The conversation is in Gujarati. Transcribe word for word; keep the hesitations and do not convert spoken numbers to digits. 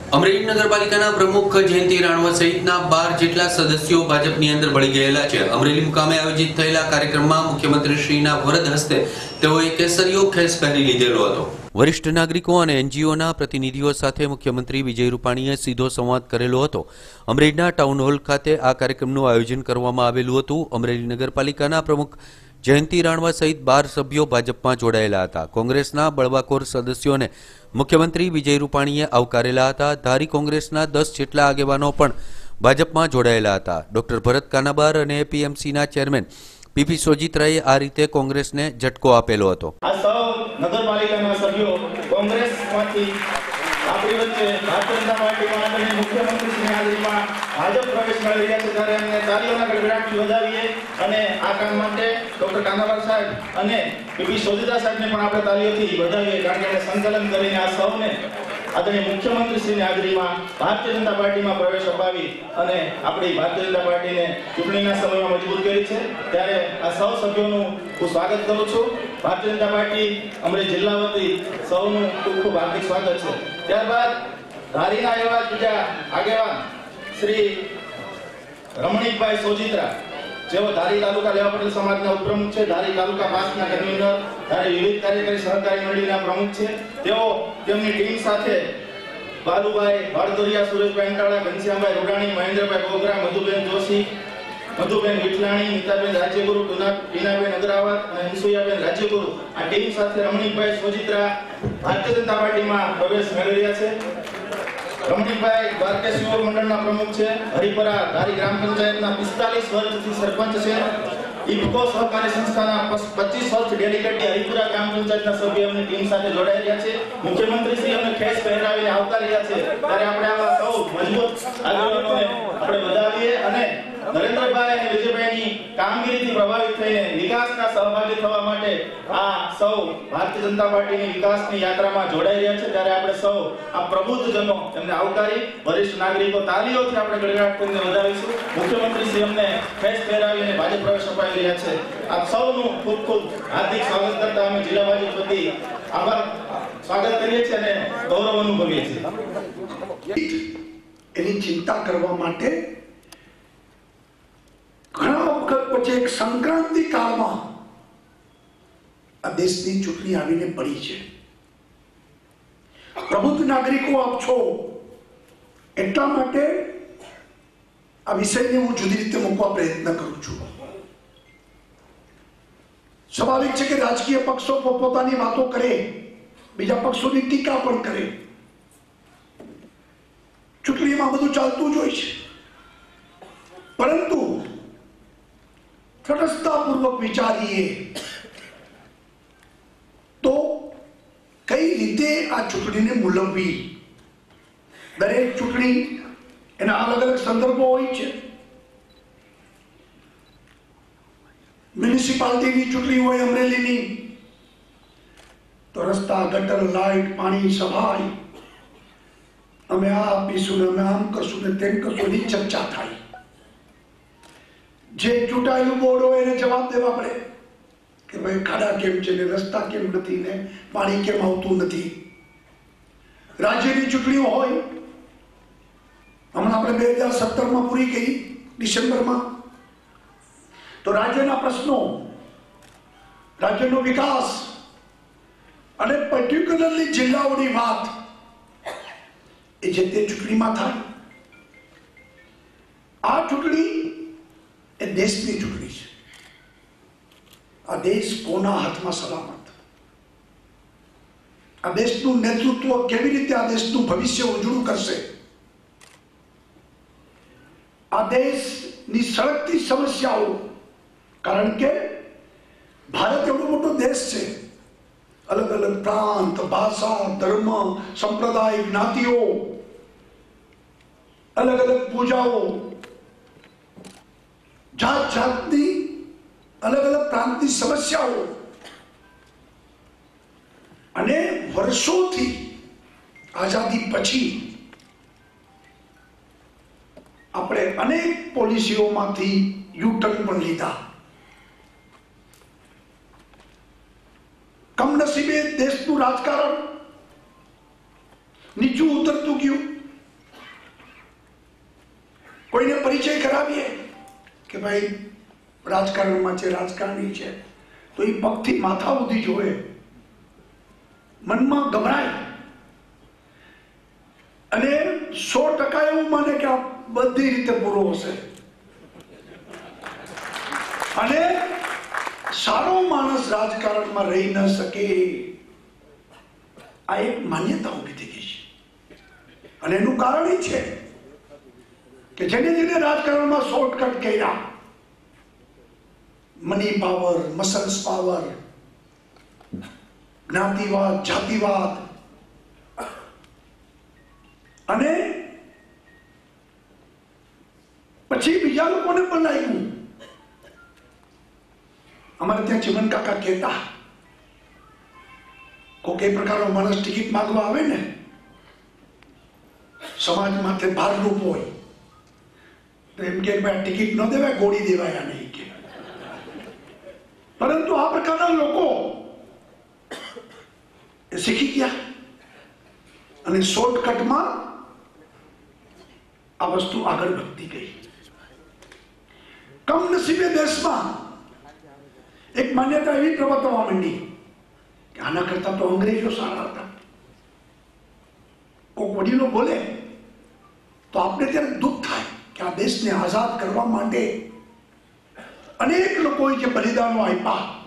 અમરેલી નગરપાલિકાના પ્રમુખ જયંતિ રાણવા સહિતના બાર જેટલા સદસ્યો ભાજપની અંદર ભળી ગયેલા છે। અમરેલી મુકામે આયોજિત થયેલા કાર્યક્રમમાં મુખ્યમંત્રીશ્રીના વરદ હસ્તે તેઓએ કેસરીયો ખેસ પહેરી લીધેલો હતો। વરિષ્ઠ નાગરિકો અને એનજીઓના પ્રતિનિધિઓ સાથે મુખ્યમંત્રી વિજય રૂપાણીએ સીધો સંવાદ કરેલો હતો। અમરેલીના ટાઉન હોલ ખાતે આ કાર્યક્રમનું આયોજન કરવામાં આવેલું હતું। અમરેલી નગરપાલિકાના પ્રમુખ જયંતિ રાણવા સહિત બાર સભ્યો ભાજપમાં જોડાયેલા હતા। કોંગ્રેસના બળવાખોર સદસ્યોને મુખ્યમંત્રી વિજય રૂપાણીએ આવકારેલા હતા। ધારી કોંગ્રેસના દસ જેટલા આગેવાનો પણ ભાજપમાં જોડાયેલા હતા। ડોક્ટર ભરત કાનાબાર અને એપીએમસીના ચેરમેન પીપી સોજીત્રાએ આ રીતે કોંગ્રેસને ઝટકો આપેલો હતો। આ સૌ નગરપાલિકાના સભ્યો કોંગ્રેસમાંથી આપણી વચ્ચે ભારતીય જનતા પાર્ટીમાં અને મુખ્યમંત્રીશ્રીની હાજરીમાં ભાજપ પ્રવેશ કરી રહ્યા છે, ત્યારે એમને તાળીઓના ગડગડાટથી વધાવીએ અને આ કામ માટે ડોક્ટર કાનાબાર સાહેબ અને પીપી સોજીત્રા સાહેબને પણ આપણે તાળીઓથી વધાવીએ, કારણ કે સંકલન કરીને આ સૌને આદરણીય મુખ્યમંત્રીશ્રીની હાજરીમાં ભારતીય જનતા પાર્ટીમાં પ્રવેશ અપાવી અને આપણી ભારતીય જનતા પાર્ટીને ચૂંટણીના સમયમાં મજબૂત કરી છે। ત્યારે આ સૌ સભ્યોનું હું સ્વાગત કરું છું। ભારતીય જનતા પાર્ટી અમરેલી જિલ્લા વતી સૌનું ખૂબ ખૂબ હાર્દિક સ્વાગત છે। ત્યારબાદ ધારીના એવા બીજા આગેવાન શ્રી રમણીકભાઈ સોજીત્રા, જેઓ ધારી તાલુકા લેવા પટેલ સમાજના ઉપપ્રમુખ છે, ધારી તાલુકા પાસના કન્વીનર, ધારી વિવિધ કાર્યકારી સહકારી મંડળીના પ્રમુખ છે। તેઓ તેમની ટીમ સાથે બાલુભાઈ વાડદોરિયા, સુરેશભાઈ અંટાળા, ઘનશ્યામભાઈ રૂડાણી, મહેન્દ્રભાઈ બોગરા, મધુબેન જોશી, મધુબેન વિઠલાણી, નીતાબેન રાજ્યગુરુ, ટીનાબેન અગ્રાવત અને હંસુયાબેન રાજ્યગુરુ આ ટીમ સાથે રમણીકભાઈ સોજીત્રા ભારતીય જનતા પાર્ટીમાં પ્રવેશ મેળવી રહ્યા છે। રમણીકભાઈ દ્વારકેશ યુવક મંડળના પ્રમુખ છે, હરિપરા ધારી ગ્રામ પંચાયતના પિસ્તાલીસ વર્ષથી સરપંચ છે, ઇફકો સહકારી સંસ્થાના પચીસ વર્ષ ડેલિગેટ હરિપુરા ગ્રામ પંચાયતના સભ્ય અમને ટીમ સાથે જોડાઈ રહ્યા છે। મુખ્યમંત્રી શ્રી અમને ખેસ પહેરાવીને આવતા રહ્યા છે, ત્યારે આપણે આવા સૌ મજબૂત આગેવાનોને આપણે વધાવીએ અને નરેન્દ્રભાઈ અને વિજયભાઈની કામગીરીથી પ્રભાવિત થઈને વિકાસના સહભાગી થવા માટે આ સૌ ભારતીય જનતા પાર્ટીની વિકાસની યાત્રામાં જોડાઈ રહ્યા છે। ત્યારે આપણે સૌ આ પ્રબુદ્ધજનો એમને આવકારી વરિષ્ઠ નાગરિકો તાલીઓથી આપણે ગડગડાટ કરીને વધાવીશું। મુખ્યમંત્રી શ્રી અમને ખેસ પહેરાવીને ભાજપ પ્રવેશ અપાવી રહ્યા છે। આપ સૌનું ખૂબ ખૂબ હાર્દિક સ્વાગત કરતા અમે જિલ્લા ભાજપ વતી આભાર સ્વાગત કરીએ છીએ અને ગૌરવ અનુભવીએ છીએ। એની ચિંતા કરવા માટે ઘણા વખત પછી એક સંક્રાંતિ કાળમાં આ દેશની ચૂંટણી આવીને પડી છે। પ્રબુદ્ધ નાગરિકો આપ છો એટલા માટે આ વિષયને હું જુદી રીતે મૂકવા પ્રયત્ન કરું છું। સ્વાભાવિક છે કે રાજકીય પક્ષો પોતપોતાની વાતો કરે, બીજા પક્ષોની ટીકા પણ કરે, ચૂંટણીમાં બધું ચાલતું જ હોય છે, પરંતુ તટસ્થતાપૂર્વક વિચારીએ તો કઈ રીતે આ ચૂંટણીને મૂલવવી। દરેક ચૂંટણી એના અલગ અલગ સંદર્ભો હોય છે। મ્યુનિસિપાલિટીની ચૂંટણી હોય અમરેલીની તો રસ્તા, ગટર, લાઇટ, પાણી, સફાઈ, અમે આ આપીશું ને અમે આમ કરશું ને તેમ કરશું એની ચર્ચા થાય। જે ચૂંટાયેલું બોર્ડ હોય એને જવાબ દેવા પડે કે ભાઈ ખાડા કેમ છે ને રસ્તા કેમ નથી ને પાણી કેમ આવતું નથી। રાજ્યની ચૂંટણીઓ હોય, હમણાં આપણે બે હજાર સત્તરમાં પૂરી કરી ડિસેમ્બરમાં, તો રાજ્યના પ્રશ્નો, રાજ્યનો વિકાસ અને પર્ટિક્યુલરલી જિલ્લાઓની વાત એ જે તે ચૂંટણીમાં થાય। આ ચૂંટણી એ દેશની ચૂંટણી છે। આ દેશ કોના હાથમાં સલામત, આ દેશનું નેતૃત્વ કેવી રીતે આ દેશનું ભવિષ્ય ઉજળું કરશે, આ દેશની સળગતી સમસ્યાઓ, કારણ કે ભારત એવડો મોટો દેશ છે, અલગ અલગ પ્રાંત, ભાષા, ધર્મ, સંપ્રદાય, જ્ઞાતિઓ, અલગ અલગ પૂજાઓ, જાત જાતની અલગ અલગ પ્રાંતની સમસ્યાઓ, અને વર્ષોથી આઝાદી પછી આપણે અનેક પોલિસીઓમાંથી યુટર્ન પણ લીધા। કમનસીબે દેશનું રાજકારણ નીચું ઉતરતું ગયું, કરાવીએ કે ભાઈ રાજકારણમાં છે, રાજકારણી છે, તો એ પગથી માથા સુધી જોવે, મનમાં ગભરાય અને સો ટકા એવું માને કે આ બધી રીતે પૂરો હશે અને સારો માણસ રાજકારણમાં રહી ન શકે, આ એક માન્યતા ઉભી થઈ ગઈ છે. અને એનું કારણ એ છે કે જેને જેને રાજકારણમાં શોર્ટકટ કર્યા, મની પાવર, મસલ્સ પાવર, જ્ઞાતિવાદ, જાતિવાદ, અને પછી બીજા લોકોને પણ લાગ્યું. અમારે ત્યાં ચિમન કાકા કહેતા, કોઈ કઈ પ્રકારનો માણસ ટિકિટ માંગવા આવે ને, સમાજ માટે ભારરૂપ હોય તો એમ કે ભાઈ ટિકિટ ન દેવાય, ગોળી દેવાય નહીં કે. પરંતુ આ પ્રકારના લોકો એ શીખી ગયા અને શોર્ટકટમાં આ વસ્તુ આગળ વધતી ગઈ. કમનસીબે દેશમાં એક માન્યતા એવી પ્રવર્તવા માંડી કે આના કરતા તો અંગ્રેજો સારા હતા. કોઈ વડીલો બોલે તો આપણે ત્યારે દુઃખ થાય કે આ દેશને આઝાદ કરવા માટે અનેક લોકોએ જે બલિદાનો આપ્યા,